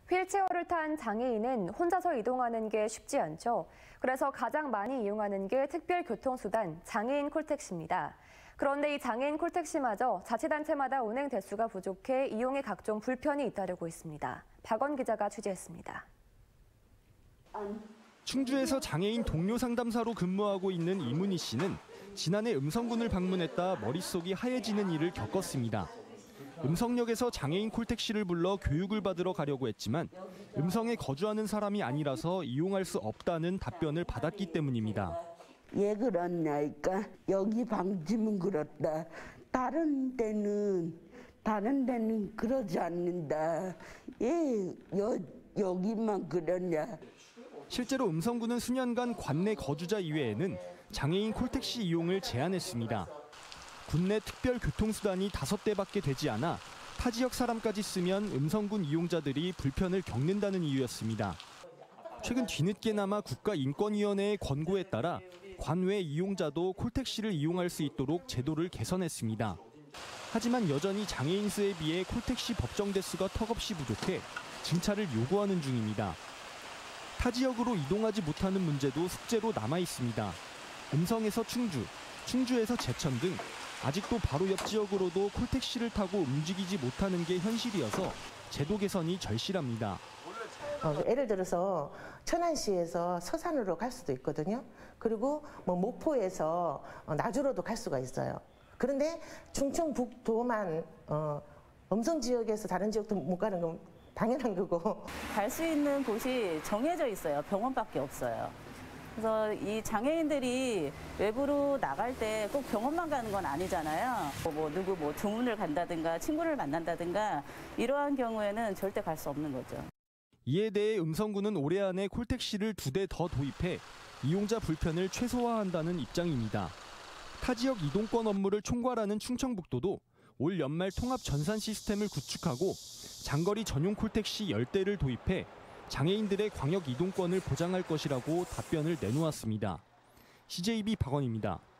휠체어를 탄 장애인은 혼자서 이동하는 게 쉽지 않죠. 그래서 가장 많이 이용하는 게 특별교통수단 장애인 콜택시입니다. 그런데 이 장애인 콜택시마저 자치단체마다 운행 대수가 부족해 이용에 각종 불편이 잇따르고 있습니다. 박원 기자가 취재했습니다. 충주에서 장애인 동료 상담사로 근무하고 있는 이문희 씨는 지난해 음성군을 방문했다 머릿속이 하얘지는 일을 겪었습니다. 음성역에서 장애인 콜택시를 불러 교육을 받으러 가려고 했지만 음성에 거주하는 사람이 아니라서 이용할 수 없다는 답변을 받았기 때문입니다. 왜 그렇냐니까 여기 방침은 그렇다. 다른 데는 그러지 않는다. 예, 여기만 그러냐. 실제로 음성군은 수년간 관내 거주자 이외에는 장애인 콜택시 이용을 제한했습니다. 군내 특별교통수단이 5대밖에 되지 않아 타 지역 사람까지 쓰면 음성군 이용자들이 불편을 겪는다는 이유였습니다. 최근 뒤늦게나마 국가인권위원회의 권고에 따라 관외 이용자도 콜택시를 이용할 수 있도록 제도를 개선했습니다. 하지만 여전히 장애인 수에 비해 콜택시 법정 대수가 턱없이 부족해 증차를 요구하는 중입니다. 타 지역으로 이동하지 못하는 문제도 숙제로 남아 있습니다. 음성에서 충주, 충주에서 제천 등 아직도 바로 옆 지역으로도 콜택시를 타고 움직이지 못하는 게 현실이어서 제도 개선이 절실합니다. 예를 들어서 천안시에서 서산으로 갈 수도 있거든요. 그리고 목포에서 나주로도 갈 수가 있어요. 그런데 충청북도만 음성 지역에서 다른 지역도 못 가는 건 당연한 거고. 갈 수 있는 곳이 정해져 있어요. 병원밖에 없어요. 그래서 이 장애인들이 외부로 나갈 때 꼭 병원만 가는 건 아니잖아요. 누구 주문을 간다든가 친구를 만난다든가 이러한 경우에는 절대 갈 수 없는 거죠. 이에 대해 음성군은 올해 안에 콜택시를 2대 더 도입해 이용자 불편을 최소화한다는 입장입니다. 타 지역 이동권 업무를 총괄하는 충청북도도 올 연말 통합 전산 시스템을 구축하고 장거리 전용 콜택시 10대를 도입해 장애인들의 광역 이동권을 보장할 것이라고 답변을 내놓았습니다. CJB 박원입니다.